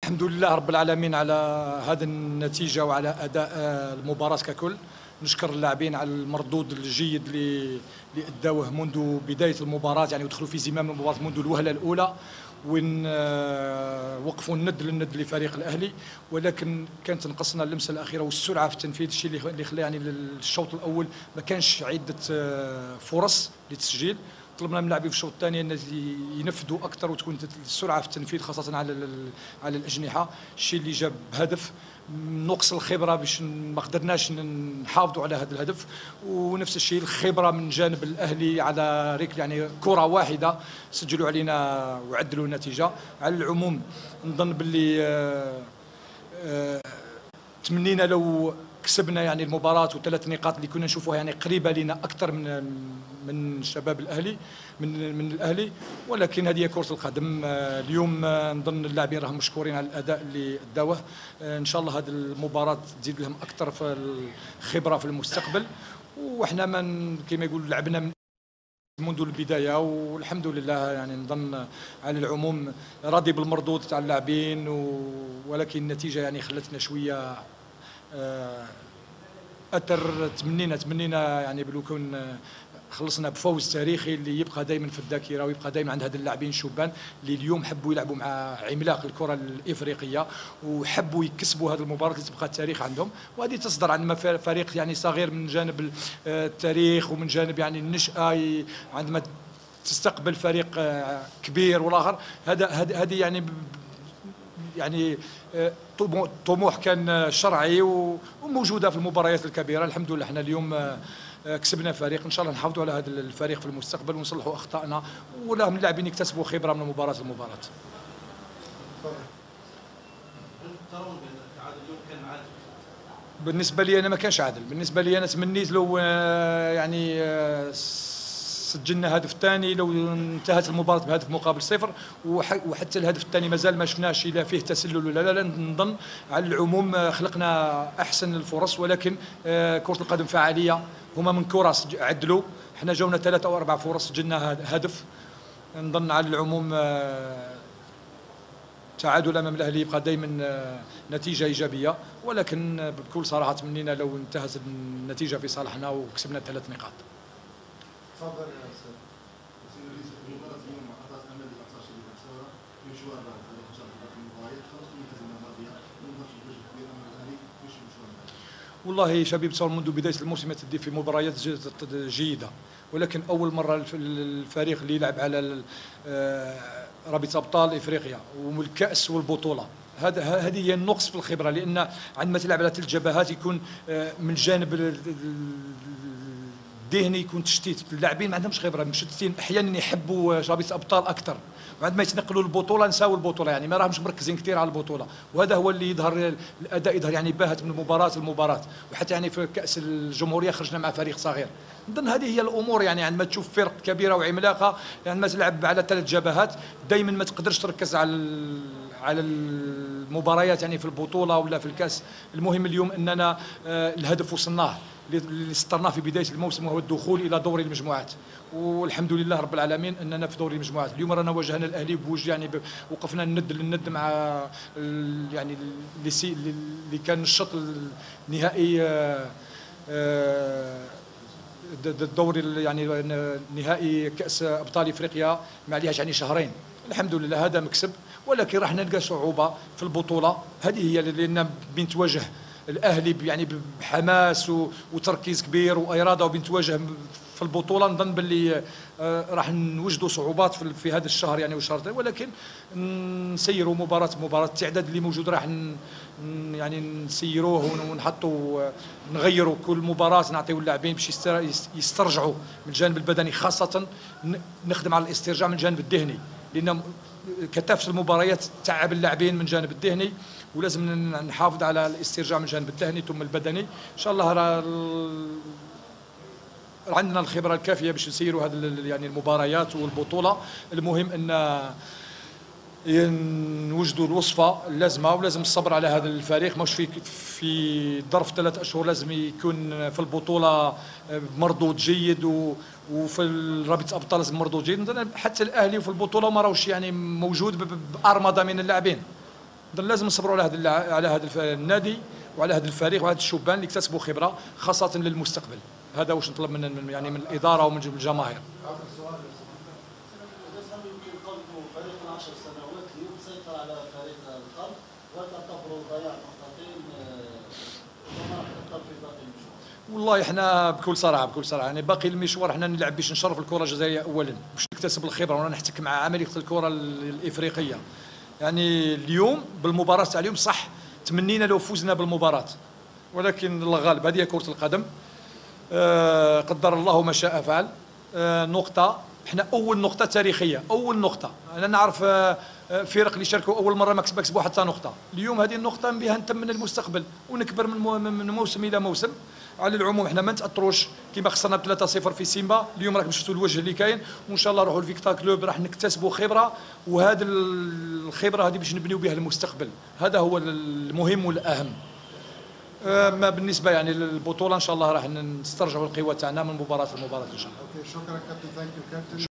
الحمد لله رب العالمين على هذه النتيجة وعلى أداء المباراة ككل. نشكر اللاعبين على المردود الجيد اللي أداوه منذ بداية المباراة، يعني ودخلوا في زمام المباراة منذ الوهلة الأولى، وين وقفوا الند للند لفريق الأهلي، ولكن كانت تنقصنا اللمسة الأخيرة والسرعة في التنفيذ، الشيء اللي خلى يعني الشوط الأول ما كانش عدة فرص للتسجيل. طلبنا من اللاعبين في الشوط الثاني ان ينفذوا اكثر وتكون السرعه في التنفيذ خاصه على الاجنحه، الشيء اللي جاب هدف. نقص الخبره باش ما قدرناش نحافظوا على هذا الهدف، ونفس الشيء الخبره من جانب الاهلي على ركل، يعني كره واحده سجلوا علينا وعدلوا النتيجه. على العموم نظن باللي تمنينا لو كسبنا يعني المباراة وثلاث نقاط اللي كنا نشوفوها يعني قريبة لنا أكثر من شباب الأهلي من الأهلي، ولكن هذه هي كرة القدم. اليوم نظن اللاعبين راهم مشكورين على الأداء اللي أداوه. إن شاء الله هذه المباراة تزيد لهم أكثر في الخبرة في المستقبل، وإحنا كما يقول لعبنا منذ البداية والحمد لله. يعني نظن على العموم راضي بالمردود تاع اللاعبين، ولكن النتيجة يعني خلتنا شوية اثر. تمنينا يعني بلو كون خلصنا بفوز تاريخي اللي يبقى دائما في الذاكره ويبقى دائما عند هاد اللاعبين الشبان اللي اليوم حبوا يلعبوا مع عملاق الكره الافريقيه وحبوا يكسبوا هذه المباراه اللي تبقى التاريخ عندهم، وهذه تصدر عن فريق يعني صغير من جانب التاريخ ومن جانب يعني النشأة، عندما تستقبل فريق كبير والاخر. هذه يعني طموح كان شرعي وموجوده في المباريات الكبيره. الحمد لله احنا اليوم كسبنا فريق، ان شاء الله نحافظوا على هذا الفريق في المستقبل ونصلحوا اخطائنا، ولاهم اللاعبين يكتسبوا خبره من مباراه لمباراه. بالنسبه لي انا ما كانش عادل، بالنسبه لي انا تمنيت لو يعني سجلنا هدف ثاني، لو انتهت المباراه بهدف مقابل صفر، وحتى الهدف الثاني مازال ما شفناش الا فيه تسلل ولا لا. نظن على العموم خلقنا احسن الفرص، ولكن كره القدم فعاليه. هما من كره عدلوا، احنا جاونا 3 أو 4 فرص سجلنا هدف. نظن على العموم تعادل امام الاهلي يبقى دائما نتيجه ايجابيه، ولكن بكل صراحه تمنينا لو انتهت النتيجه في صالحنا وكسبنا 3 نقاط. تفضل يا استاذ. المباراة اليوم اعطت امل لاعضاء شباب الثوره في مشوار بعد ان شاء الله في المباريات خلصتوا من الهزيمه الماضيه ونظهر في وجه كبير امام الاهلي في مشوار بعد. والله شبيب تصور منذ بدايه الموسم تدي في مباريات جيده، ولكن اول مره الفريق اللي يلعب على رابطه ابطال افريقيا والكاس والبطوله، هذه هي النقص في الخبره، لان عندما تلعب على 3 جبهات يكون من جانب الذهني يكون تشتيت، اللاعبين ما عندهمش خبره، مشتتين، احيانا يحبوا رابطه ابطال اكثر، وعندما يتنقلوا للبطوله نساو البطوله، يعني ما راهمش مركزين كثير على البطوله، وهذا هو اللي يظهر الاداء يظهر يعني باهت من مباراه لمباراه. وحتى يعني في كاس الجمهوريه خرجنا مع فريق صغير. نظن هذه هي الامور، يعني عندما تشوف فرق كبيره وعملاقه عندما تلعب على 3 جبهات دائما ما تقدرش تركز على المباريات يعني في البطوله ولا في الكاس. المهم اليوم اننا الهدف وصلناه اللي سطرناه في بدايه الموسم، وهو الدخول الى دوري المجموعات، والحمد لله رب العالمين اننا في دوري المجموعات. اليوم رانا واجهنا الاهلي بوجه، يعني وقفنا الند للند مع يعني اللي كان الشوط النهائي الدوري يعني نهائي كاس ابطال افريقيا ما عليهاش يعني شهرين. الحمد لله هذا مكسب، ولكن راح نلقى صعوبه في البطوله. هذه هي لان بين تواجه الاهلي يعني بحماس وتركيز كبير واراده، وبين تواجه في البطوله نظن باللي راح نوجدوا صعوبات في هذا الشهر يعني والشهر، ولكن نسيروا مباراه التعداد اللي موجود، راح يعني نسيروه ونحطوا نغيروا كل مباراه، نعطيو اللاعبين باش يسترجعوا من الجانب البدني، خاصه نخدم على الاسترجاع من الجانب الذهني، لان كثافه المباريات تعب اللاعبين من الجانب الذهني، ولازم نحافظ على الاسترجاع من الجانب الذهني ثم البدني. ان شاء الله عندنا الخبره الكافيه باش نسيروا هذه يعني المباريات والبطوله. المهم ان نوجدوا الوصفه اللازمه، ولازم الصبر على هذا الفريق، مش في ظرف 3 أشهر لازم يكون في البطوله مردود جيد، وفي رابطه ابطال لازم مردود جيد. حتى الاهلي في البطوله ما راهوش يعني موجود بارمضه من اللاعبين، لازم نصبروا على هذا النادي وعلى هذا الفريق وعلى هذا الشبان اللي اكتسبوا خبره خاصه للمستقبل. هذا واش نطلب من يعني من الاداره ومن الجماهير. آخر سؤال هل يمكن قول فريق من 10 سنوات اليوم سيطر على فريق القلب وتعتبروا ضياع نقطتين وما القلب في باقي المشوار؟ والله احنا بكل صراحه يعني باقي المشوار احنا نلعب باش نشرف الكره الجزائريه اولا باش نكتسب الخبره ونحتك مع عمليه الكره الافريقيه. يعني اليوم بالمباراه تاع اليوم صح تمنينا لو فزنا بالمباراه، ولكن الله غالب، هذه هي كره القدم. قدر الله ما شاء فعل. نقطه، احنا اول نقطه تاريخيه، اول نقطه. انا نعرف فرق اللي شاركوا اول مره ما كسبوا حتى نقطه. اليوم هذه النقطه بها نتمنى المستقبل ونكبر من موسم الى موسم. على العموم احنا ما نتاثروش كما خسرنا ب 3-0 في سيمبا. اليوم راكم شفتوا الوجه اللي كاين، وان شاء الله نروحوا لفيكتا كلوب راح نكتسبوا خبره، وهذه الخبره هذه باش نبنيو بها المستقبل. هذا هو المهم والاهم. ما بالنسبه يعني للبطوله ان شاء الله راح نسترجعوا القوه تاعنا من مباراه لمباراه ان شاء الله. اوكي، شكرا كابتن. ثانك يو كابتن.